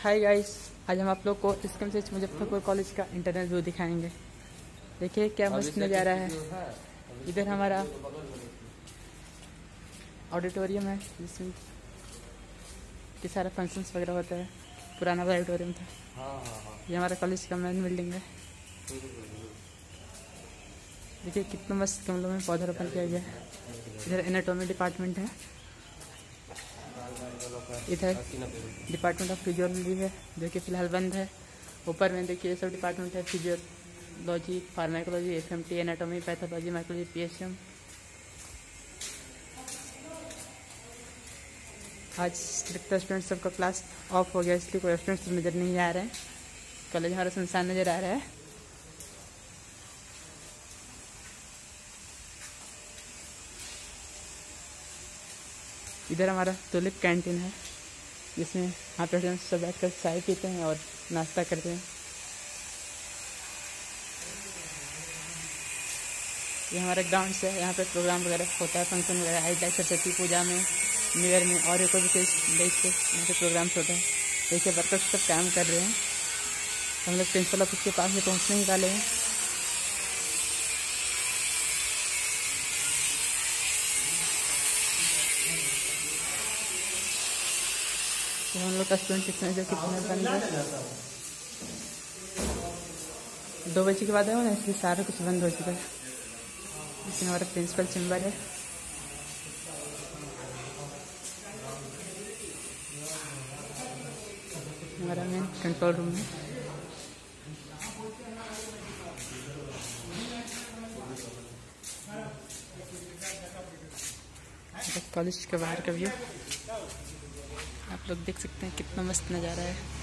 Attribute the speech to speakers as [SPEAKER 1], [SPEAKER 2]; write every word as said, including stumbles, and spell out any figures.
[SPEAKER 1] Hi guys, आज हम आप लोग को एसकेएमसीएच मुजफ्फरपुर कॉलेज का इंटरनल व्यू दिखाएंगे। देखिए क्या मस्त नज़ारा है। इधर हमारा ऑडिटोरियम है जिसमें कि सारा फंक्शंस वगैरह होता है। पुराना वाला ऑडिटोरियम था। ये हमारा कॉलेज का मेन बिल्डिंग है। देखिए कितना मस्त गमलों में पौधारोपण किया गया है। इधर एनाटॉमी डिपार्टमेंट है। इधर डिपार्टमेंट ऑफ फिजियोलॉजी है जो कि फ़िलहाल बंद है। ऊपर में देखिए ये सब डिपार्टमेंट है, physiology, pharmacology, FMT, anatomy, pathology, mycology, PHM. आज लगता है स्टूडेंट सबका क्लास ऑफ हो गया, इसलिए कोई स्टूडेंट्स नज़र नहीं आ रहे हैं। कॉलेज हमारा सुनसान नज़र आ रहा है। इधर हमारा टुलिप कैंटीन है जिसमें यहाँ पे स्टूडेंट्स सब बैठ कर चाय पीते हैं और नाश्ता करते हैं। ये हमारा ग्राउंड है, यहाँ पे प्रोग्राम वगैरह होता है, फंक्शन वगैरह आज लाइक सरस्वती पूजा में, न्यू ईयर में और कोई विशेष डेट पे यहाँ पे प्रोग्राम्स होता है। देखिए वर्कर्स सब काम कर रहे हैं। हम लोग प्रिंसिपल ऑफिस के पास में पहुँचने ही वाले हैं। तो हम लोग का स्टूडेंट कितने जो कितने बन गए, दो बजे के बाद है ना, इसलिए सारा कुछ बंद हो चुका है। इसमें हमारा प्रिंसिपल चैम्बर है। हमारा मेन कंट्रोल रूम है। कॉलेज के बाहर का व्यू आप लोग देख सकते हैं, कितना मस्त नज़ारा है।